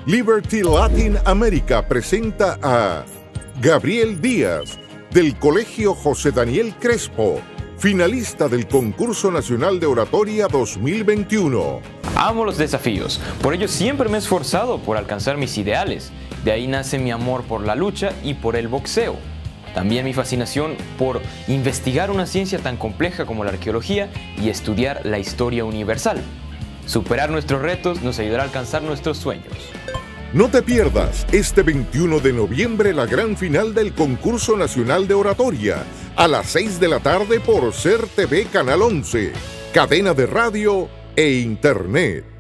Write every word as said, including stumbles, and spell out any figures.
Liberty Latin America presenta a Gabriel Díaz, del Colegio José Daniel Crespo, finalista del Concurso Nacional de Oratoria dos mil veintiuno. Amo los desafíos, por ello siempre me he esforzado por alcanzar mis ideales. De ahí nace mi amor por la lucha y por el boxeo. También mi fascinación por investigar una ciencia tan compleja como la arqueología y estudiar la historia universal. Superar nuestros retos nos ayudará a alcanzar nuestros sueños. No te pierdas este veintiuno de noviembre la gran final del Concurso Nacional de Oratoria a las seis de la tarde por SER T V Canal once, cadena de radio e internet.